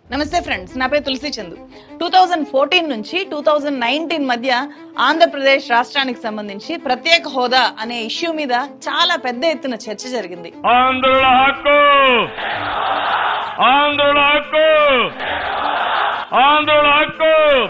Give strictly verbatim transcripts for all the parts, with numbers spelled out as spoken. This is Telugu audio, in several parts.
నమస్తే ఫ్రెండ్స్, నా పేరు Tulasi Chandu. Two thousand fourteen నుంచి టూ థౌజండ్ నైన్టీన్ మధ్య ఆంధ్రప్రదేశ్ రాష్ట్రానికి సంబంధించి ప్రత్యేక హోదా అనే ఇష్యూ మీద చాలా పెద్ద ఎత్తున చర్చ జరిగింది. ఆంధ్రుల హక్కు, ఆంధ్రుల హక్కు, ఆంధ్రుల హక్కు.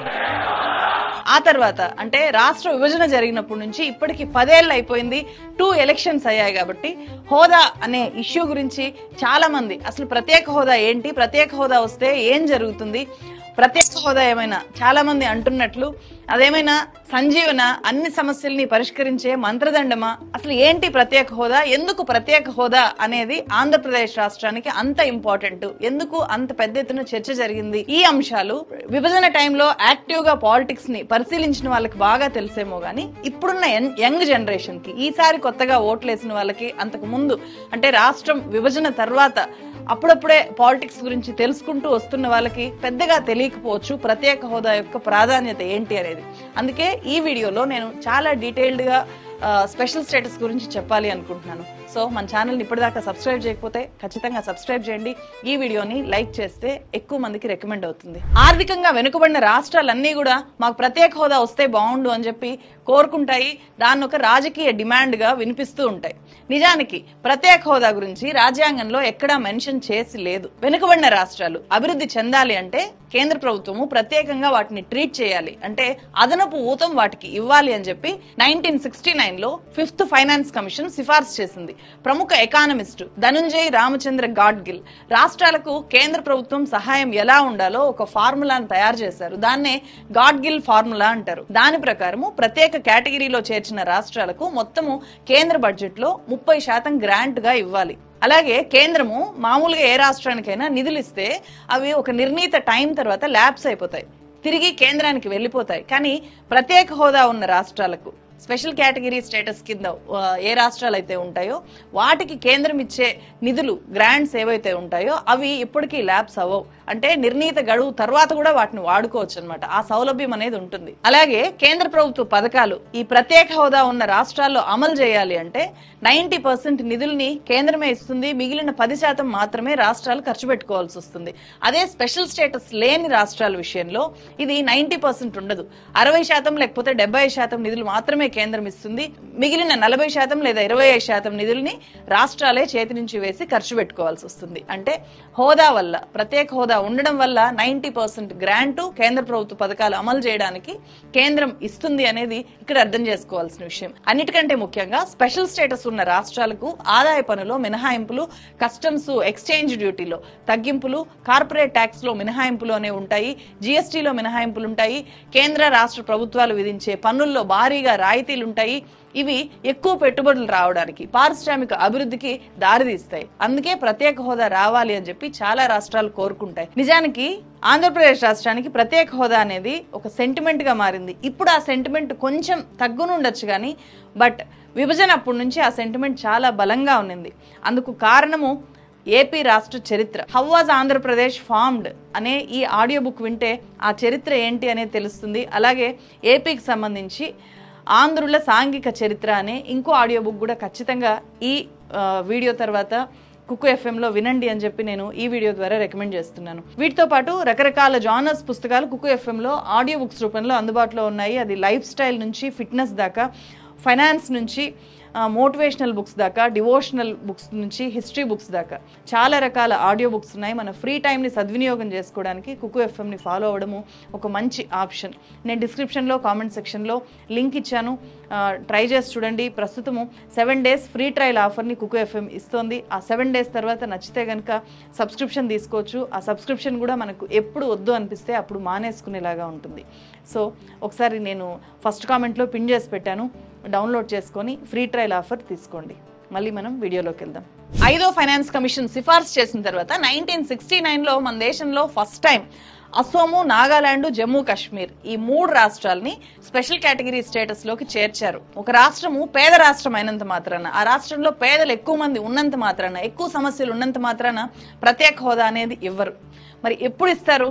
ఆ తర్వాత అంటే రాష్ట్ర విభజన జరిగినప్పటి నుంచి ఇప్పటికి పదేళ్ళు అయిపోయింది. టూ ఎలక్షన్స్ అయ్యాయి కాబట్టి హోదా అనే ఇష్యూ గురించి చాలా మంది అసలు ప్రత్యేక హోదా ఏంటి, ప్రత్యేక హోదా వస్తే ఏం జరుగుతుంది, ప్రత్యేక హోదా ఏమైనా చాలా మంది అంటున్నట్లు అదేమైనా సంజీవన, అన్ని సమస్యల్ని పరిష్కరించే మంత్రదండమా, అసలు ఏంటి ప్రత్యేక హోదా, ఎందుకు ప్రత్యేక హోదా అనేది ఆంధ్రప్రదేశ్ రాష్ట్రానికి అంత ఇంపార్టెంట్, ఎందుకు అంత పెద్ద ఎత్తున చర్చ జరిగింది, ఈ అంశాలు విభజన టైంలో యాక్టివ్ గా పాలిటిక్స్ ని పరిశీలించిన వాళ్ళకి బాగా తెలిసేమో గానీ ఇప్పుడున్న యంగ్ జనరేషన్ కి, ఈసారి కొత్తగా ఓట్లేసిన వాళ్ళకి, అంతకు ముందు అంటే రాష్ట్రం విభజన తర్వాత అప్పుడప్పుడే పాలిటిక్స్ గురించి తెలుసుకుంటూ వస్తున్న వాళ్ళకి పెద్దగా తెలియకపోవచ్చు ప్రత్యేక హోదా యొక్క ప్రాధాన్యత ఏంటి అనేది. అందుకే ఈ వీడియోలో నేను చాలా డీటెయిల్డ్ గా స్పెషల్ స్టేటస్ గురించి చెప్పాలి అనుకుంటున్నాను. సో మన ఛానల్ని ఇప్పటిదాకా సబ్స్క్రైబ్ చేయకపోతే ఖచ్చితంగా సబ్స్క్రైబ్ చేయండి. ఈ వీడియోని లైక్ చేస్తే ఎక్కువ మందికి రికమెండ్ అవుతుంది. ఆర్థికంగా వెనుకబడిన రాష్ట్రాలన్నీ కూడా మాకు ప్రత్యేక హోదా వస్తే బాగుండు అని చెప్పి కోరుకుంటాయి. దాన్ని ఒక రాజకీయ డిమాండ్ గా వినిపిస్తూ ఉంటాయి. నిజానికి ప్రత్యేక హోదా గురించి రాజ్యాంగంలో ఎక్కడా మెన్షన్ చేసి లేదు. వెనుకబడిన రాష్ట్రాలు అభివృద్ధి చెందాలి అంటే కేంద్ర ప్రభుత్వము ప్రత్యేకంగా వాటిని ట్రీట్ చేయాలి, అంటే అదనపు ఊతం వాటికి ఇవ్వాలి అని చెప్పి నైన్టీన్ సిక్స్టీ నైన్ లో ఫిఫ్త్ ఫైనాన్స్ కమిషన్ సిఫార్సు చేసింది. ప్రముఖ ఎకానమిస్ట్ ధనుంజయ్ రామచంద్ర గాడ్గిల్ రాష్ట్రాలకు కేంద్ర ప్రభుత్వం సహాయం ఎలా ఉండాలో ఒక ఫార్ములాను తయారు చేశారు. దాన్నే గాడ్గిల్ ఫార్ములా అంటారు. దాని ప్రకారము ప్రత్యేక కేటగిరీలో చేర్చిన రాష్ట్రాలకు మొత్తము కేంద్ర బడ్జెట్ లో ముప్పై శాతం గ్రాంట్ గా ఇవ్వాలి. అలాగే కేంద్రము మామూలుగా ఏ రాష్ట్రానికైనా నిధులు ఇస్తే అవి ఒక నిర్ణీత టైం తర్వాత ల్యాప్స్ అయిపోతాయి, తిరిగి కేంద్రానికి వెళ్లిపోతాయి. కానీ ప్రత్యేక హోదా ఉన్న రాష్ట్రాలకు స్పెషల్ కేటగిరీ స్టేటస్ కింద ఏ రాష్ట్రాలు అయితే ఉంటాయో వాటికి కేంద్రం ఇచ్చే నిధులు, గ్రాంట్స్ ఏవైతే ఉంటాయో అవి ఇప్పటికీ ల్యాప్స్ అవ్వవు. అంటే నిర్ణీత గడువు తర్వాత కూడా వాటిని వాడుకోవచ్చు అనమాట. ఆ సౌలభ్యం అనేది ఉంటుంది. అలాగే కేంద్ర ప్రభుత్వ పథకాలు ఈ ప్రత్యేక హోదా ఉన్న రాష్ట్రాల్లో అమలు చేయాలి అంటే నైన్టీ పర్సెంట్ నిధుల్ని కేంద్రమే ఇస్తుంది, మిగిలిన పది శాతం మాత్రమే రాష్ట్రాలు ఖర్చు పెట్టుకోవాల్సి వస్తుంది. అదే స్పెషల్ స్టేటస్ లేని రాష్ట్రాల విషయంలో ఇది నైన్టీ పర్సెంట్ ఉండదు, అరవై శాతం లేకపోతే డెబ్బై శాతం నిధులు మాత్రమే కేంద్రం ఇస్తుంది. మిగిలిన నలభై శాతం లేదా ఇరవై ఐదు శాతం నిధుల్ని రాష్ట్రాలే చేతి నుంచి వేసి ఖర్చు పెట్టుకోవాల్సి వస్తుంది. అంటే హోదా వల్ల, ప్రత్యేక హోదా ఉండడం వల్ల నైన్టీ పర్సెంట్ గ్రాంట్ కేంద్ర ప్రభుత్వ పథకాలు అమలు చేయడానికి కేంద్రం ఇస్తుంది అనేది ఇక్కడ అర్థం చేసుకోవాల్సిన విషయం. అన్నిటికంటే ముఖ్యంగా స్పెషల్ స్టేటస్ ఉన్న రాష్ట్రాలకు ఆదాయ పన్నులో మినహాయింపులు, కస్టమ్స్ ఎక్స్చేంజ్ డ్యూటీలో తగ్గింపులు, కార్పొరేట్ ట్యాక్స్ లో మినహాయింపులు అనేవి ఉంటాయి, జిఎస్టీలో మినహాయింపులు ఉంటాయి, కేంద్ర రాష్ట్ర ప్రభుత్వాలు విధించే పన్నుల్లో భారీగా రాయితీలుంటాయి. ఇవి ఎక్కువ పెట్టుబడులు రావడానికి, పారిశ్రామిక అభివృద్ధికి దారితీస్తాయి. అందుకే ప్రత్యేక హోదా రావాలి అని చెప్పి చాలా రాష్ట్రాలు కోరుకుంటాయి. నిజానికి ఆంధ్రప్రదేశ్ రాష్ట్రానికి ప్రత్యేక హోదా అనేది ఒక సెంటిమెంట్ గా మారింది. ఇప్పుడు ఆ సెంటిమెంట్ కొంచెం తగ్గునుండొచ్చు కానీ బట్ విభజన అప్పటి నుంచి ఆ సెంటిమెంట్ చాలా బలంగా ఉన్నింది. అందుకు కారణము ఏపీ రాష్ట్ర చరిత్ర. హౌ వాజ్ ఆంధ్రప్రదేశ్ ఫార్మ్డ్ అనే ఈ ఆడియో బుక్ వింటే ఆ చరిత్ర ఏంటి అనేది తెలుస్తుంది. అలాగే ఏపీకి సంబంధించి ఆంధ్రుల సాంఘిక చరిత్ర అనే ఇంకో ఆడియో బుక్ కూడా ఖచ్చితంగా ఈ వీడియో తర్వాత కుక్కు ఎఫ్ఎంలో వినండి అని చెప్పి నేను ఈ వీడియో ద్వారా రికమెండ్ చేస్తున్నాను. వీటితో పాటు రకరకాల జానర్స్ పుస్తకాలు కుక్కు ఎఫ్ఎంలో ఆడియో బుక్స్ రూపంలో అందుబాటులో ఉన్నాయి. అది లైఫ్ స్టైల్ నుంచి ఫిట్నెస్ దాకా, ఫైనాన్స్ నుంచి మోటివేషనల్ బుక్స్ దాకా, డివోషనల్ బుక్స్ నుంచి హిస్టరీ బుక్స్ దాకా చాలా రకాల ఆడియో బుక్స్ ఉన్నాయి. మన ఫ్రీ టైంని సద్వినియోగం చేసుకోవడానికి కుక్కు ఎఫ్ఎంని ఫాలో అవ్వడము ఒక మంచి ఆప్షన్. నేను డిస్క్రిప్షన్లో, కామెంట్ సెక్షన్లో లింక్ ఇచ్చాను, ట్రై చేసి చూడండి. ప్రస్తుతము సెవెన్ డేస్ ఫ్రీ ట్రయల్ ఆఫర్ని కుక్కు ఎఫ్ఎం ఇస్తోంది. ఆ సెవెన్ డేస్ తర్వాత నచ్చితే కనుక సబ్స్క్రిప్షన్ తీసుకోవచ్చు. ఆ సబ్స్క్రిప్షన్ కూడా మనకు ఎప్పుడు వద్దు అనిపిస్తే అప్పుడు మానేసుకునేలాగా ఉంటుంది. సో ఒకసారి నేను ఫస్ట్ కామెంట్లో పిన్ చేసి పెట్టాను, డౌన్లోడ్ చేసుకొని ఫ్రీ ట్రయల్ ఆఫర్ తీసుకోండి. మళ్ళీ మనం వీడియోలోకి వెళ్దాం. ఐదో ఫైనాన్స్ కమిషన్ సిఫార్సు చేసిన తర్వాత నైన్టీన్ సిక్స్టీ నైన్ లో మన దేశంలో ఫస్ట్ టైం అసోము, నాగాలాండ్, జమ్మూ కాశ్మీర్ ఈ మూడు రాష్ట్రాలని స్పెషల్ కేటగిరీ స్టేటస్ లోకి చేర్చారు. ఒక రాష్ట్రము పేద రాష్ట్రం అయినంత మాత్రాన, ఆ రాష్ట్రంలో పేదలు ఎక్కువ మంది ఉన్నంత మాత్రాన, ఎక్కువ సమస్యలు ఉన్నంత మాత్రాన ప్రత్యేక హోదా అనేది ఇవ్వరు. మరి ఎప్పుడు ఇస్తారు?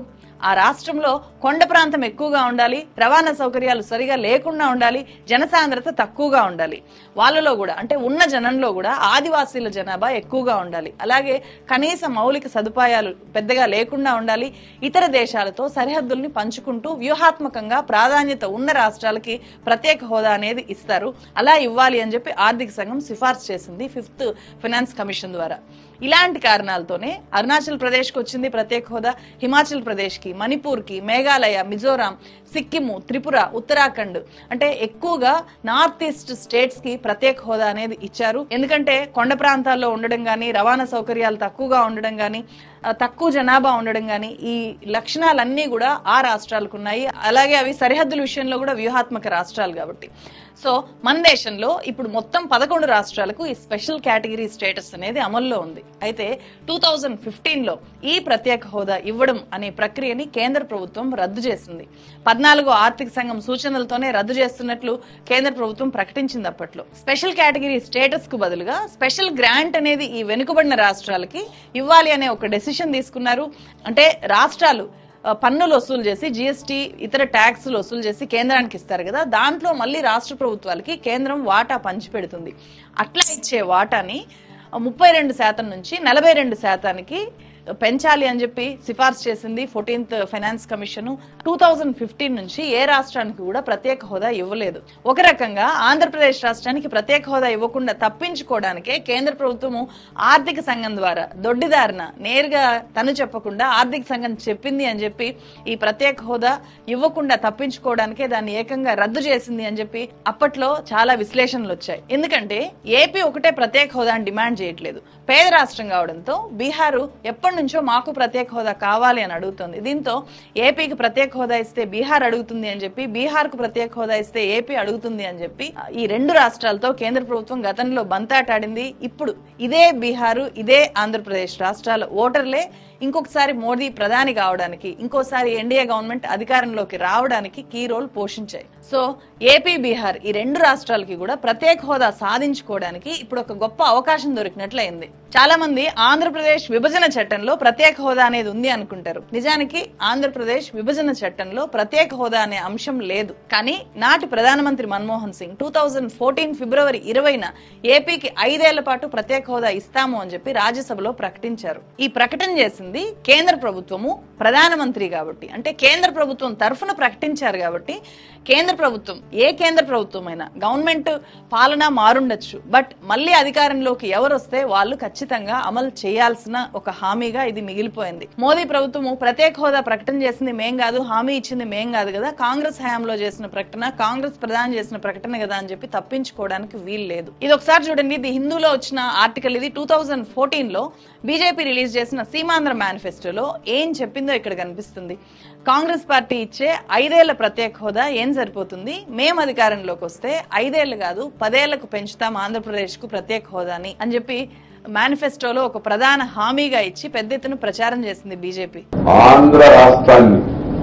ఆ రాష్ట్రంలో కొండ ప్రాంతం ఎక్కువగా ఉండాలి, రవాణా సౌకర్యాలు సరిగా లేకుండా ఉండాలి, జనసాంద్రత తక్కువగా ఉండాలి. వాళ్ళలో కూడా అంటే ఉన్న జనంలో కూడా ఆదివాసీల జనాభా ఎక్కువగా ఉండాలి. అలాగే కనీస మౌలిక సదుపాయాలు పెద్దగా లేకుండా ఉండాలి. ఇతర దేశాలతో సరిహద్దుల్ని పంచుకుంటూ వ్యూహాత్మకంగా ప్రాధాన్యత ఉన్న రాష్ట్రాలకి ప్రత్యేక హోదా అనేది ఇస్తారు. అలా ఇవ్వాలి అని చెప్పి ఆర్థిక సంఘం సిఫార్సు చేసింది ఫిఫ్త్ ఫైనాన్స్ కమిషన్ ద్వారా. ఇలాంటి కారణాలతోనే అరుణాచల్ ప్రదేశ్ కు వచ్చింది ప్రత్యేక హోదా, హిమాచల్ ప్రదేశ్ కి, మణిపూర్ కి, మేఘాలయ, మిజోరాం, సిక్కిము, త్రిపుర, ఉత్తరాఖండ్ అంటే ఎక్కువగా నార్త్ ఈస్ట్ స్టేట్స్ కి ప్రత్యేక హోదా అనేది ఇచ్చారు. ఎందుకంటే కొండ ప్రాంతాల్లో ఉండడం గానీ, రవాణా సౌకర్యాలు తక్కువగా ఉండడం గానీ, తక్కువ జనాభా ఉండడం గానీ, ఈ లక్షణాలన్నీ కూడా ఆ రాష్ట్రాలకు ఉన్నాయి. అలాగే అవి సరిహద్దుల విషయంలో కూడా వ్యూహాత్మక రాష్ట్రాలు కాబట్టి. సో మన దేశంలో ఇప్పుడు మొత్తం పదకొండు రాష్ట్రాలకు ఈ స్పెషల్ కేటగిరీ స్టేటస్ అనేది అమల్లో ఉంది. అయితే టూ థౌజండ్ ఫిఫ్టీన్ లో ఈ ప్రత్యేక హోదా ఇవ్వడం అనే ప్రక్రియని కేంద్ర ప్రభుత్వం రద్దు చేసింది. పద్నాలుగో ఆర్థిక సంఘం సూచనలతోనే రద్దు చేస్తున్నట్లు కేంద్ర ప్రభుత్వం ప్రకటించింది. అప్పట్లో స్పెషల్ కేటగిరీ స్టేటస్ కు బదులుగా స్పెషల్ గ్రాంట్ అనేది ఈ వెనుకబడిన రాష్ట్రాలకి ఇవ్వాలి అనే ఒక డెసిషన్ తీసుకున్నారు. అంటే రాష్ట్రాలు పన్నులు వసూలు చేసి, జిఎస్టీ, ఇతర ట్యాక్సులు వసూలు చేసి కేంద్రానికి ఇస్తారు కదా, దాంట్లో మళ్ళీ రాష్ట్ర ప్రభుత్వాలకి కేంద్రం వాటా పంచి పెడుతుంది. అట్లా ఇచ్చే వాటాని ముప్పై రెండు శాతం నుంచి నలభై రెండు శాతానికి పెంచాలి అని చెప్పి సిఫార్సు చేసింది fourteenth finance commission. Two thousand fifteen నుంచి ఏ రాష్ట్రానికి కూడా ప్రత్యేక హోదా ఇవ్వలేదు. ఒక రకంగా ఆంధ్రప్రదేశ్ రాష్ట్రానికి ప్రత్యేక హోదా ఇవ్వకుండా తప్పించుకోవడానికే కేంద్ర ప్రభుత్వము ఆర్థిక సంఘం ద్వారా దొడ్డిదారిన నేరుగా తను చెప్పకుండా ఆర్థిక సంఘం చెప్పింది అని చెప్పి ఈ ప్రత్యేక హోదా ఇవ్వకుండా తప్పించుకోవడానికే దాన్ని ఏకంగా రద్దు చేసింది అని చెప్పి అప్పట్లో చాలా విశ్లేషణలు వచ్చాయి. ఎందుకంటే ఏపీ ఒకటే ప్రత్యేక హోదా డిమాండ్ చేయట్లేదు. పేద రాష్ట్రం కావడంతో బీహారు ఎప్పటి నుంచో మాకు ప్రత్యేక హోదా కావాలి అని అడుగుతుంది. దీంతో ఏపీకి ప్రత్యేక హోదా ఇస్తే బీహార్ అడుగుతుంది అని చెప్పి, బీహార్ కు ప్రత్యేక హోదా ఇస్తే ఏపీ అడుగుతుంది అని చెప్పి ఈ రెండు రాష్ట్రాలతో కేంద్ర ప్రభుత్వం గతంలో బంతాటాడింది. ఇప్పుడు ఇదే బీహారు, ఇదే ఆంధ్రప్రదేశ్ రాష్ట్రాల ఓటర్లే ఇంకొకసారి మోదీ ప్రధాని కావడానికి, ఇంకోసారి ఎన్డీఏ గవర్నమెంట్ అధికారంలోకి రావడానికి కీ రోల్ పోషించాయి. సో ఏపీ, బీహార్ ఈ రెండు రాష్ట్రాలకి కూడా ప్రత్యేక హోదా సాధించుకోవడానికి ఇప్పుడు ఒక గొప్ప అవకాశం దొరికినట్లయింది. చాలా మంది ఆంధ్రప్రదేశ్ విభజన చట్టంలో ప్రత్యేక హోదా అనేది ఉంది అనుకుంటారు. నిజానికి ఆంధ్రప్రదేశ్ విభజన చట్టంలో ప్రత్యేక హోదా అనే అంశం లేదు. కానీ నాటి ప్రధానమంత్రి Manmohan Singh two thousand fourteen ఫిబ్రవరి ఇరవైన ఏపీకి ఐదేళ్ల పాటు ప్రత్యేక హోదా ఇస్తాము అని చెప్పి రాజ్యసభలో ప్రకటించారు. ఈ ప్రకటన చేసింది కేంద్ర ప్రభుత్వము, ప్రధానమంత్రి కాబట్టి, అంటే కేంద్ర ప్రభుత్వం తరఫున ప్రకటించారు కాబట్టి కేంద్ర ప్రభుత్వం, ఏ కేంద్ర ప్రభుత్వం అయినా గవర్నమెంట్ పాలన మారుండొచ్చు, బట్ మళ్ళీ అధికారంలోకి ఎవరు వస్తే వాళ్ళు ఖచ్చితంగా అమలు చేయాల్సిన ఒక హామీగా ఇది మిగిలిపోయింది. మోదీ ప్రభుత్వము ప్రత్యేక హోదా ప్రకటన చేసింది మేం కాదు, హామీ ఇచ్చింది మేం కాదు కదా, కాంగ్రెస్ హయాంలో చేసిన ప్రకటన, కాంగ్రెస్ ప్రధాని చేసిన ప్రకటన కదా అని చెప్పి తప్పించుకోవడానికి వీలు లేదు. ఇది ఒకసారి చూడండి, ఇది హిందూలో వచ్చిన ఆర్టికల్. ఇది టూ థౌజండ్ ఫోర్టీన్ లో బీజేపీ రిలీజ్ చేసిన సీమాంధ్ర మేనిఫెస్టోలో ఏం చెప్పిందో ఇక్కడ కనిపిస్తుంది. కాంగ్రెస్ పార్టీ ఇచ్చే ఐదేళ్ల ప్రత్యేక హోదా ఏం సరిపోతుంది, మేం అధికారంలోకి వస్తే ఐదేళ్లు కాదు పదేళ్లకు పెంచుతాం ఆంధ్రప్రదేశ్ కు ప్రత్యేక హోదాని అని చెప్పి మేనిఫెస్టోలో ఒక ప్రధాన హామీగా ఇచ్చి పెద్ద ఎత్తున ప్రచారం చేసింది బీజేపీ. ఆంధ్ర రాష్ట్రాన్ని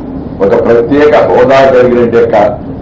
ఒక ప్రత్యేక హోదా కలిగిన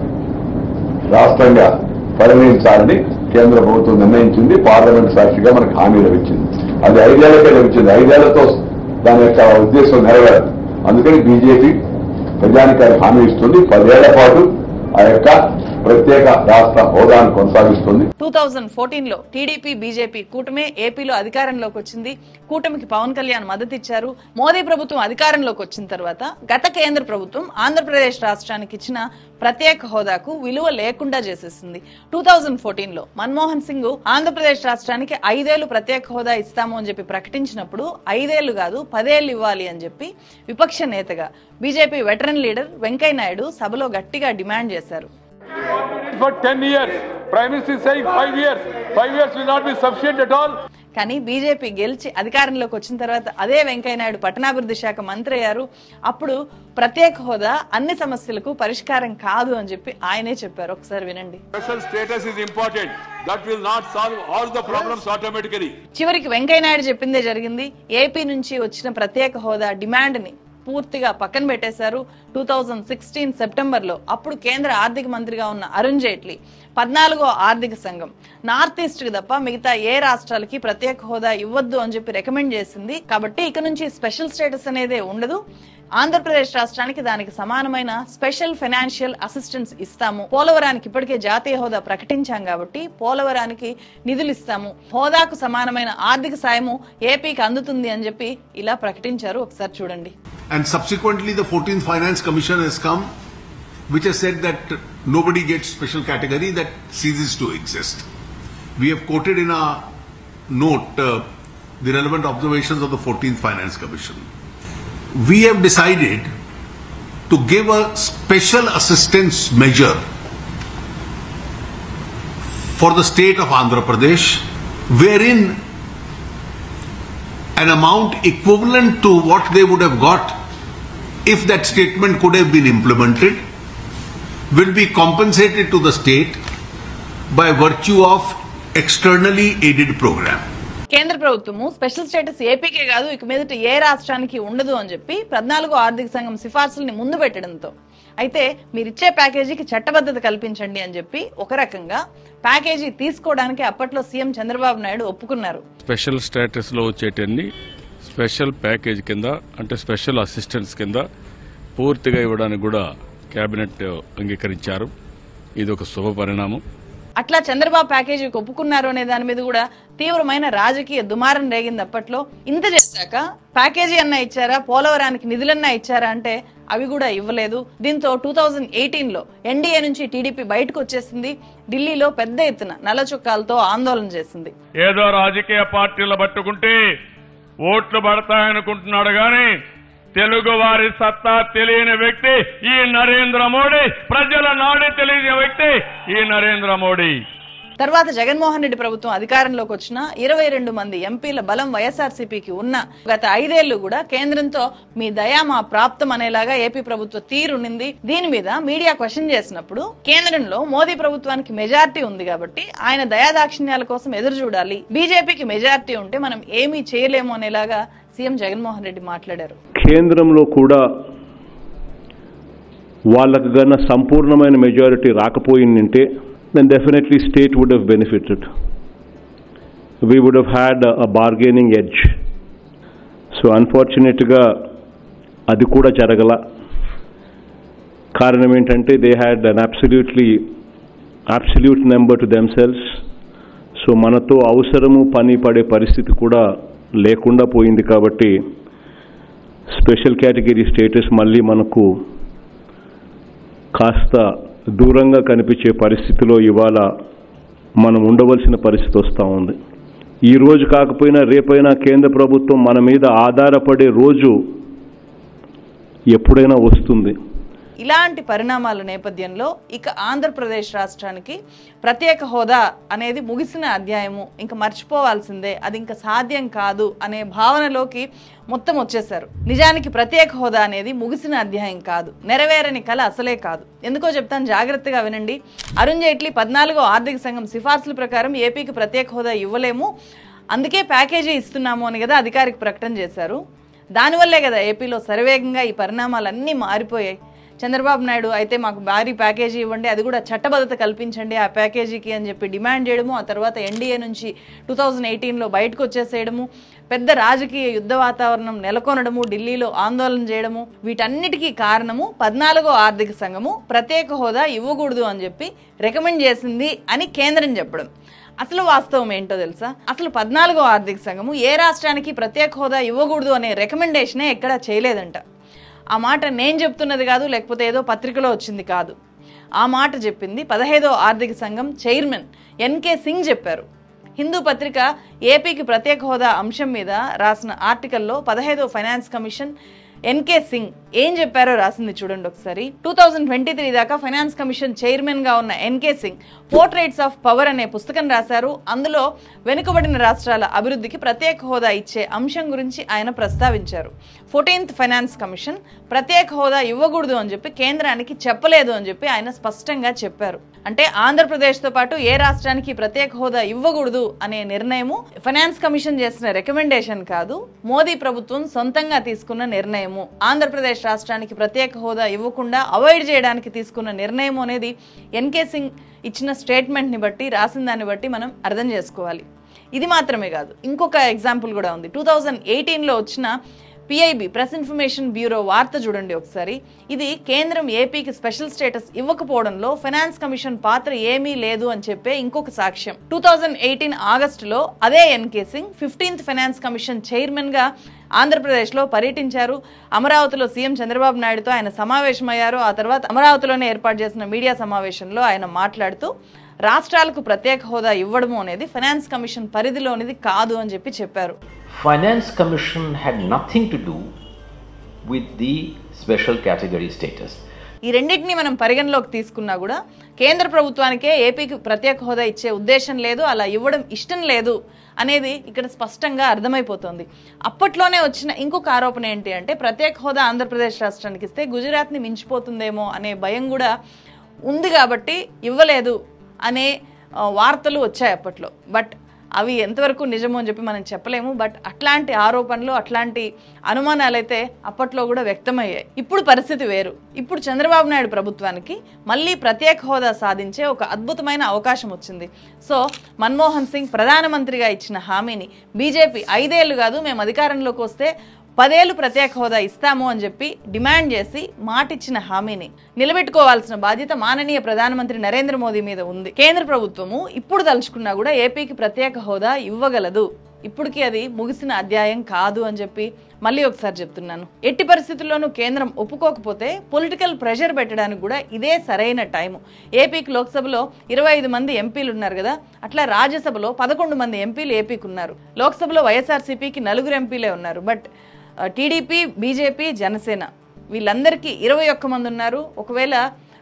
రాష్ట్రంగా పరిగణించాలని కేంద్ర ప్రభుత్వం నిర్ణయించింది. పార్లమెంట్ సాక్షిగా మనకు హామీ లభించింది. అది ఐదేళ్లకే లభించింది. ఐదేళ్లతో దాని యొక్క ఉద్దేశం నెరవేరదు. అందుకని బీజేపీ ప్రజానికి హామీ ఇస్తుంది. పదేళ్ల పాటు ఆ యొక్క ప్రత్యేక రాష్ట్ర హోదాను కొనసాగిస్తుంది. టూ థౌజండ్ ఫోర్టీన్ లో టీడీపీ, బీజేపీ కూటమే ఏపీలో అధికారంలోకి వచ్చింది. కూటమికి పవన్ కళ్యాణ్ మద్దతు ఇచ్చారు. మోదీ ప్రభుత్వం అధికారంలోకి వచ్చిన తర్వాత గత కేంద్ర ప్రభుత్వం ఆంధ్రప్రదేశ్ రాష్ట్రానికి ఇచ్చిన ప్రత్యేక హోదాకు విలువ లేకుండా చేసేసింది. టూ థౌజండ్ ఫోర్టీన్ లో మన్మోహన్ సింగ్ ఆంధ్రప్రదేశ్ రాష్ట్రానికి ఐదేళ్లు ప్రత్యేక హోదా ఇస్తాము అని చెప్పి ప్రకటించినప్పుడు ఐదేళ్లు కాదు పదేళ్లు ఇవ్వాలి అని చెప్పి విపక్ష నేతగా BJP veteran leader Venkaiah Naidu సభలో గట్టిగా డిమాండ్ చేశారు. For ten years, Prime Minister is saying five years. Five years will not be sufficient at all. కానీ బీజేపీ గెలిచి అధికారంలోకి వచ్చిన తర్వాత అదే వెంకయ్య నాయుడు పట్టణాభివృద్ధి శాఖ మంత్రి అయ్యారు. అప్పుడు ప్రత్యేక హోదా అన్ని సమస్యలకు పరిష్కారం కాదు అని చెప్పి ఆయనే చెప్పారు. ఒకసారి వినండి. Special status is important. That will not solve all the problems automatically. చివరికి వెంకయ్య నాయుడు చెప్పిందే జరిగింది. ఏపీ నుంచి వచ్చిన ప్రత్యేక హోదా డిమాండ్ ని పూర్తిగా పక్కన పెట్టేశారు. టూ థౌజండ్ సిక్స్టీన్ సెప్టెంబర్ లో అప్పుడు కేంద్ర ఆర్థిక మంత్రిగా ఉన్న అరుణ్ జైట్లీ పద్నాలుగో ఆర్థిక సంఘం నార్త్ ఈస్ట్ కి తప్ప మిగతా ఏ రాష్ట్రాలకి ప్రత్యేక హోదా ఇవ్వద్దు అని చెప్పి రికమెండ్ చేసింది. కాబట్టి ఇక నుంచి స్పెషల్ స్టేటస్ అనేదే ఉండదు. ఆంధ్రప్రదేశ్ రాష్ట్రానికి దానికి సమానమైన స్పెషల్ ఫైనాన్షియల్ అసిస్టెన్స్ ఇస్తాము, పోలవరానికి ఇప్పటికే జాతీయ హోదా ప్రకటించాం కాబట్టి పోలవరానికి నిధులు ఇస్తాము, హోదాకు సమానమైన ఆర్థిక సాయము ఏపీకి అందుతుంది అని చెప్పి ఇలా ప్రకటించారు. ఒకసారి చూడండి. And subsequently the fourteenth Finance Commission has come, which has said that nobody gets special category, that ceases to exist. We have quoted in our note uh, the relevant observations of the fourteenth Finance Commission. We have decided to give a special assistance measure for the state of Andhra Pradesh, wherein an amount equivalent to what they would have got if that statement could have been implemented will be compensated to the state by virtue of externally aided program. కేంద్ర ప్రభుత్వము స్పెషల్ స్టేటస్ ఏపీకే కాదు ఇక మీదట ఏ రాష్ట్రానికి ఉండదు అని చెప్పి పద్నాలుగో ఆర్థిక సంఘం సిఫార్సుల్ని ముందు పెట్టడంతో అయితే మీరిచ్చే ప్యాకేజీకి చట్టబద్ధత కల్పించండి అని చెప్పి ఒక రకంగా ప్యాకేజీ తీసుకోవడానికి అప్పట్లో సీఎం చంద్రబాబు నాయుడు ఒప్పుకున్నారు. స్పెషల్ స్టేటస్ లో వచ్చేటన్ని స్పెషల్ ప్యాకేజ్ కింద అంటే స్పెషల్ అసిస్టెన్స్ కింద పూర్తిగా ఇవ్వడానికి కూడా కేబినెట్ అంగీకరించారు. ఇది ఒక శుభ పరిణామం. అట్లా చంద్రబాబు ప్యాకేజీకి ఒప్పుకున్నారు అనే దాని మీద కూడా తీవ్రమైన రాజకీయ దుమారం రేగింది అప్పట్లో. ఇంత చేశాక ప్యాకేజీ అన్నా ఇచ్చారా, పోలవరానికి నిధులన్నా ఇచ్చారా అంటే అవి కూడా ఇవ్వలేదు. దీంతో టూ థౌజండ్ ఎయిటీన్ లో ఎన్డీఏ నుంచి టీడీపీ బయటకు వచ్చేసింది. ఢిల్లీలో పెద్ద ఎత్తున నల్ల చుక్కాలతో ఆందోళన చేసింది. ఏదో రాజకీయ పార్టీలు పట్టుకుంటే ఓట్లు పడతాయనుకుంటున్నాడు గాని తెలుగు వారి సత్తా తెలియని వ్యక్తి ఈ నరేంద్ర మోడీ, ప్రజల నాడి తెలియని వ్యక్తి ఈ నరేంద్ర మోడీ. తర్వాత జగన్మోహన్ రెడ్డి ప్రభుత్వం అధికారంలోకి వచ్చిన ఇరవై రెండు మంది ఎంపీల బలం వైఎస్ఆర్సీపీకి ఉన్న గత ఐదేళ్లు కూడా కేంద్రంతో మీ దయా మా ప్రాప్తం అనేలాగా ఏపీ ప్రభుత్వ తీరునింది. దీని మీద మీడియా క్వశ్చన్ చేసినప్పుడు కేంద్రంలో మోదీ ప్రభుత్వానికి మెజార్టీ ఉంది కాబట్టి ఆయన దయాదాక్షిణ్యాల కోసం ఎదురు చూడాలి, బీజేపీకి మెజార్టీ ఉంటే మనం ఏమీ చేయలేము అనేలాగా సీఎం జగన్మోహన్ రెడ్డి మాట్లాడారు. కేంద్రంలో కూడా వాళ్ళకు గన సంపూర్ణమైన మెజారిటీ రాకపోయిందంటే then definitely state would have benefited. We would have had a, a bargaining edge. So unfortunately ga adi kuda jaragala. Karanam entante they had an absolutely absolute number to themselves. So manato avasaramu pani pade paristhiti kuda lekunda poyindi kabatti special category status malli manaku కాస్త దూరంగా కనిపించే పరిస్థితిలో ఇవాళ మనం ఉండవలసిన పరిస్థితి వస్తూ ఉంది. ఈ రోజు కాకపోయినా రేపైనా కేంద్ర ప్రభుత్వం మన మీద ఆధారపడే రోజు ఎప్పుడైనా వస్తుంది. ఇలాంటి పరిణామాల నేపథ్యంలో ఇక ఆంధ్రప్రదేశ్ రాష్ట్రానికి ప్రత్యేక హోదా అనేది ముగిసిన అధ్యాయము, ఇంకా మర్చిపోవాల్సిందే, అది ఇంకా సాధ్యం కాదు అనే భావనలోకి మొత్తం వచ్చేశారు. నిజానికి ప్రత్యేక హోదా అనేది ముగిసిన అధ్యాయం కాదు, నెరవేరని కళ అసలే కాదు. ఎందుకో చెప్తాను, జాగ్రత్తగా వినండి. అరుణ్ జైట్లీ పద్నాలుగో ఆర్థిక సంఘం సిఫార్సుల ప్రకారం ఏపీకి ప్రత్యేక హోదా ఇవ్వలేము, అందుకే ప్యాకేజీ ఇస్తున్నాము అని కదా అధికారిక ప్రకటన చేశారు. దానివల్లే కదా ఏపీలో శరవేగంగా ఈ పరిణామాలన్నీ మారిపోయాయి. చంద్రబాబు నాయుడు అయితే మాకు భారీ ప్యాకేజీ ఇవ్వండి, అది కూడా చట్టబద్ధత కల్పించండి ఆ ప్యాకేజీకి అని చెప్పి డిమాండ్ చేయడము, ఆ తర్వాత ఎన్డీఏ నుంచి టూ థౌజండ్ ఎయిటీన్లో బయటకు వచ్చేసేయడము, పెద్ద రాజకీయ యుద్ధ వాతావరణం నెలకొనడము, ఢిల్లీలో ఆందోళన చేయడము, వీటన్నిటికీ కారణము పద్నాలుగో ఆర్థిక సంఘము ప్రత్యేక హోదా ఇవ్వకూడదు అని చెప్పి రికమెండ్ చేసింది అని కేంద్రం చెప్పడం. అసలు వాస్తవం ఏంటో తెలుసా? అసలు పద్నాలుగో ఆర్థిక సంఘము ఏ రాష్ట్రానికి ప్రత్యేక హోదా ఇవ్వకూడదు అనే రికమెండేషనే ఎక్కడా చేయలేదంట. ఆ మాట నేను చెప్తున్నది కాదు, లేకపోతే ఏదో పత్రికలో వచ్చింది కాదు. ఆ మాట చెప్పింది పదహైదో ఆర్థిక సంఘం చైర్మన్ ఎన్కే సింగ్ చెప్పారు. హిందూ పత్రిక ఏపీకి ప్రత్యేక హోదా అంశం మీద రాసిన ఆర్టికల్లో పదహైదో ఫైనాన్స్ కమిషన్ ఎన్కే సింగ్ ఏం చెప్పారో రాసింది చూడండి ఒకసారి. టూ థౌజండ్ ట్వంటీ త్రీ దాకా ఫైనాన్స్ కమిషన్ చైర్మన్ గా ఉన్న NK Singh portraits of power అనే పుస్తకం రాశారు. అందులో వెనుకబడిన రాష్ట్రాల అభివృద్ధికి ప్రత్యేక హోదా ఇచ్చే అంశం గురించి ఆయన ప్రస్తావించారు. ఫోర్టీన్త్ ఫైనాన్స్ కమిషన్ ప్రత్యేక హోదా ఇవ్వకూడదు అని చెప్పి కేంద్రానికి చెప్పలేదు అని చెప్పి ఆయన స్పష్టంగా చెప్పారు. అంటే ఆంధ్రప్రదేశ్ తో పాటు ఏ రాష్ట్రానికి ప్రత్యేక హోదా ఇవ్వకూడదు అనే నిర్ణయము ఫైనాన్స్ కమిషన్ చేసిన రికమెండేషన్ కాదు, మోదీ ప్రభుత్వం సొంతంగా తీసుకున్న నిర్ణయము. ఆంధ్రప్రదేశ్ రాష్ట్రానికి ప్రత్యేక హోదా ఇవ్వకుండా అవాయిడ్ చేయడానికి తీసుకున్న నిర్ణయం అనేది ఎన్కే సింగ్ ఇచ్చిన స్టేట్మెంట్ ని బట్టి, రాసిన దాన్ని బట్టి మనం అర్థం చేసుకోవాలి. ఇది మాత్రమే కాదు, ఇంకొక ఎగ్జాంపుల్ కూడా ఉంది. టూ థౌజండ్ ఎయిటీన్ లో వచ్చిన పిఐబి ప్రెస్ ఇన్ఫర్మేషన్ బ్యూరో వార్త చూడండి ఒకసారి. ఇది కేంద్రం ఏపీకి స్పెషల్ స్టేటస్ ఇవ్వకపోవడంలో ఫైనాన్స్ కమిషన్ పాత్ర ఏమీ లేదు అని చెప్పే ఇంకొక సాక్ష్యం. టూ థౌజండ్ ఎయిటీన్ ఆగస్టులో అదే NK Singh fifteenth finance commission chairman గా ఆంధ్రప్రదేశ్ లో పర్యటించారు. అమరావతిలో సీఎం చంద్రబాబు నాయుడుతో ఆయన సమావేశమయ్యారు. ఆ తర్వాత అమరావతిలోనే ఏర్పాటు చేసిన మీడియా సమావేశంలో ఆయన మాట్లాడుతూ రాష్ట్రాలకు ప్రత్యేక హోదా ఇవ్వడము అనేది ఫైనాన్స్ కమిషన్ పరిధిలోనిది కాదు అని చెప్పి చెప్పారు. Finance Commission had nothing to do with the special category status. ఈ రెండింటిని మనం పరిగణలోకి తీసుకున్నా కూడా కేంద్ర ప్రభుత్వానికే ఏపీకి ప్రత్యేక హోదా ఇచ్చే ఉద్దేశం లేదు, అలా ఇవ్వడం ఇష్టం లేదు అనేది ఇక్కడ స్పష్టంగా అర్థమైపోతుంది. అప్పట్లోనే వచ్చిన ఇంకొక ఆరోపణ ఏంటి అంటే ప్రత్యేక హోదా ఆంధ్రప్రదేశ్ రాష్ట్రానికి ఇస్తే గుజరాత్ని మించిపోతుందేమో అనే భయం కూడా ఉంది కాబట్టి ఇవ్వలేదు అనే వార్తలు వచ్చాయి అప్పట్లో. బట్ అవి ఎంతవరకు నిజమో అని చెప్పి మనం చెప్పలేము. బట్ అట్లాంటి ఆరోపణలు అట్లాంటి అనుమానాలు అయితే అప్పట్లో కూడా వ్యక్తమయ్యాయి. ఇప్పుడు పరిస్థితి వేరు. ఇప్పుడు చంద్రబాబు నాయుడు ప్రభుత్వానికి మళ్ళీ ప్రత్యేక హోదా సాధించే ఒక అద్భుతమైన అవకాశం వచ్చింది. సో మన్మోహన్ సింగ్ ప్రధానమంత్రిగా ఇచ్చిన హామీని బీజేపీ ఐదేళ్లు కాదు మేము అధికారంలోకి వస్తే పదేళ్లు ప్రత్యేక హోదా ఇస్తాము అని చెప్పి డిమాండ్ చేసి మాటిచ్చిన హామీని నిలబెట్టుకోవాల్సిన బాధ్యత మాననీయ ప్రధానమంత్రి నరేంద్ర మోదీ మీద ఉంది. కేంద్ర ప్రభుత్వము ఇప్పుడు తలుచుకున్నా కూడా ఏపీకి ప్రత్యేక హోదా ఇవ్వగలదు. ఇప్పటికీ అది ముగిసిన అధ్యాయం కాదు అని చెప్పి మళ్ళీ ఒకసారి చెప్తున్నాను. ఎట్టి పరిస్థితుల్లోనూ కేంద్రం ఒప్పుకోకపోతే పొలిటికల్ ప్రెషర్ పెట్టడానికి కూడా ఇదే సరైన టైము. ఏపీకి లోక్సభలో ఇరవై ఐదు మంది ఎంపీలు ఉన్నారు కదా, అట్లా రాజ్యసభలో పదకొండు మంది ఎంపీలు ఏపీకి ఉన్నారు. లోక్సభలో వైఎస్ఆర్సీపీకి నలుగురు ఎంపీలే ఉన్నారు. బట్ టీడీపీ, బీజేపీ, జనసేన వీళ్ళందరికీ ఇరవై ఒక్క మంది ఉన్నారు. ఒకవేళ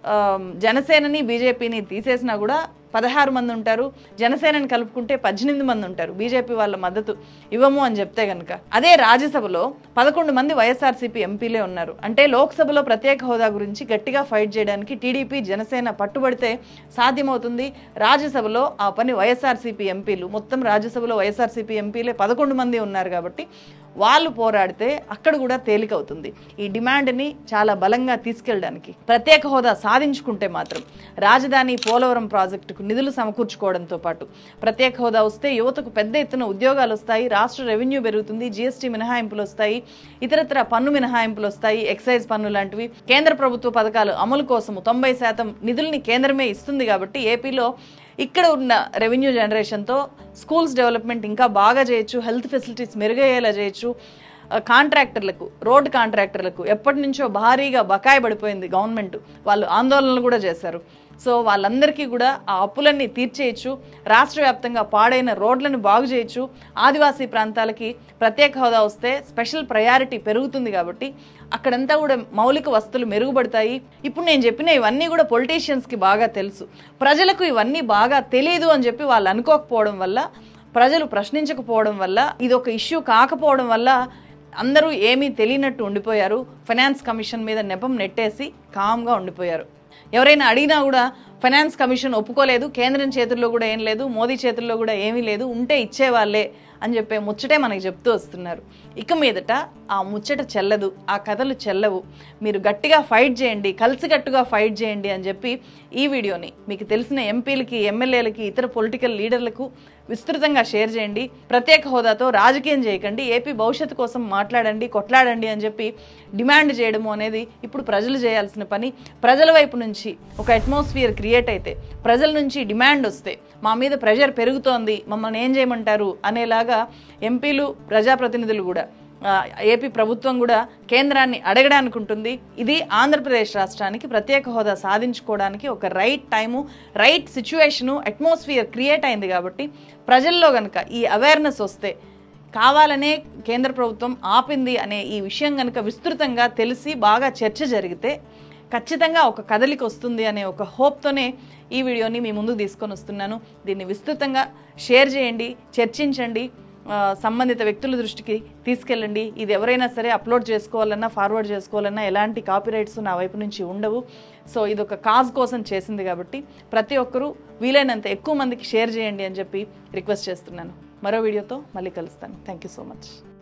జనసేనని బీజేపీని తీసేసినా కూడా పదహారు మంది ఉంటారు. జనసేనని కలుపుకుంటే పద్దెనిమిది మంది ఉంటారు బీజేపీ వాళ్ళ మద్దతు ఇవ్వము అని చెప్తే కనుక. అదే రాజ్యసభలో పదకొండు మంది వైఎస్ఆర్సీపీ ఎంపీలే ఉన్నారు. అంటే లోక్సభలో ప్రత్యేక హోదా గురించి గట్టిగా ఫైట్ చేయడానికి టీడీపీ, జనసేన పట్టుబడితే సాధ్యమవుతుంది. రాజ్యసభలో ఆ పని వైఎస్ఆర్సీపీ ఎంపీలు, మొత్తం రాజ్యసభలో వైఎస్ఆర్సీపీ ఎంపీలే పదకొండు మంది ఉన్నారు కాబట్టి వాళ్ళు పోరాడితే అక్కడ కూడా తేలికవుతుంది. ఈ డిమాండ్ని చాలా బలంగా తీసుకెళ్ళడానికి ప్రత్యేక హోదా సాధించుకుంటే మాత్రం రాజధాని పోలవరం ప్రాజెక్టుకు నిధులు సమకూర్చుకోవడంతో పాటు ప్రత్యేక హోదా వస్తే యువతకు పెద్ద ఎత్తున ఉద్యోగాలు వస్తాయి, రాష్ట్ర రెవెన్యూ పెరుగుతుంది, జీఎస్టీ మినహాయింపులు వస్తాయి, ఇతరత్ర పన్ను మినహాయింపులు వస్తాయి, ఎక్సైజ్ పన్ను లాంటివి. కేంద్ర ప్రభుత్వ పథకాలు అమలు కోసము తొంభై శాతం నిధుల్ని కేంద్రమే ఇస్తుంది కాబట్టి ఏపీలో ఇక్కడ ఉన్న రెవెన్యూ జనరేషన్తో స్కూల్స్ డెవలప్మెంట్ ఇంకా బాగా చేయొచ్చు, హెల్త్ ఫెసిలిటీస్ మెరుగయ్యేలా చేయొచ్చు. కాంట్రాక్టర్లకు, రోడ్ కాంట్రాక్టర్లకు ఎప్పటి నుంచో భారీగా బకాయి పడిపోయింది గవర్నమెంట్, వాళ్ళు ఆందోళనలు కూడా చేశారు. సో వాళ్ళందరికీ కూడా ఆ అప్పులన్నీ తీర్చేయచ్చు, రాష్ట్ర వ్యాప్తంగా పాడైన రోడ్లను బాగు చేయొచ్చు. ఆదివాసీ ప్రాంతాలకి ప్రత్యేక హోదా వస్తే స్పెషల్ ప్రయారిటీ పెరుగుతుంది కాబట్టి అక్కడంతా కూడా మౌలిక వసతులు మెరుగుపడతాయి. ఇప్పుడు నేను చెప్పిన ఇవన్నీ కూడా పొలిటీషియన్స్కి బాగా తెలుసు, ప్రజలకు ఇవన్నీ బాగా తెలియదు అని చెప్పి వాళ్ళు అనుకోకపోవడం వల్ల, ప్రజలు ప్రశ్నించకపోవడం వల్ల, ఇది ఒక ఇష్యూ కాకపోవడం వల్ల అందరూ ఏమీ తెలియనట్టు ఉండిపోయారు. ఫైనాన్స్ కమిషన్ మీద నెపం నెట్టేసి కామ్గా ఉండిపోయారు. ఎవరైనా అడిగినా కూడా ఫైనాన్స్ కమిషన్ ఒప్పుకోలేదు, కేంద్రం చేతుల్లో కూడా ఏం లేదు, మోదీ చేతుల్లో కూడా ఏమీ లేదు, ఉంటే ఇచ్చేవాళ్లే అని చెప్పే ముచ్చటే మనకి చెప్తూ వస్తున్నారు. ఇక మీదట ఆ ముచ్చట చెల్లదు, ఆ కథలు చెల్లవు. మీరు గట్టిగా ఫైట్ చేయండి, కలిసికట్టుగా ఫైట్ చేయండి అని చెప్పి ఈ వీడియోని మీకు తెలిసిన ఎంపీలకి, ఎమ్మెల్యేలకి, ఇతర పొలిటికల్ లీడర్లకు విస్తృతంగా షేర్ చేయండి. ప్రత్యేక హోదాతో రాజకీయం చేయకండి, ఏపీ భవిష్యత్తు కోసం మాట్లాడండి, కొట్లాడండి అని చెప్పి డిమాండ్ చేయడము అనేది ఇప్పుడు ప్రజలు చేయాల్సిన పని. ప్రజల వైపు నుంచి ఒక అట్మాస్ఫియర్ క్రియేట్ అయితే, ప్రజల నుంచి డిమాండ్ వస్తే, మా మీద ప్రెషర్ పెరుగుతోంది, మమ్మల్ని ఏం చేయమంటారు అనేలాగా ఎంపీలు, ప్రజాప్రతినిధులు కూడా, ఏపీ ప్రభుత్వం కూడా కేంద్రాన్ని అడగడానికి ఉంటుంది. ఇది ఆంధ్రప్రదేశ్ రాష్ట్రానికి ప్రత్యేక హోదా సాధించుకోవడానికి ఒక right time, right situation, atmosphere create అయింది కాబట్టి ప్రజల్లో కనుక ఈ అవేర్నెస్ వస్తే, కావాలనే కేంద్ర ప్రభుత్వం ఆపింది అనే ఈ విషయం కనుక విస్తృతంగా తెలిసి బాగా చర్చ జరిగితే ఖచ్చితంగా ఒక కదలిక వస్తుంది అనే ఒక హోప్తోనే ఈ వీడియోని మీ ముందుకు తీసుకొని వస్తున్నాను. దీన్ని విస్తృతంగా షేర్ చేయండి, చర్చించండి, సంబంధిత వ్యక్తుల దృష్టికి తీసుకెళ్ళండి. ఇది ఎవరైనా సరే అప్లోడ్ చేసుకోవాలన్నా, ఫార్వర్డ్ చేసుకోవాలన్నా ఎలాంటి కాపీరైట్స్ నా వైపు నుంచి ఉండవు. సో ఇది ఒక కాజ్ కోసం చేసింది కాబట్టి ప్రతి ఒక్కరూ వీలైనంత ఎక్కువ మందికి షేర్ చేయండి అని చెప్పి రిక్వెస్ట్ చేస్తున్నాను. మరో వీడియోతో మళ్ళీ కలుస్తాను. Thank you so much.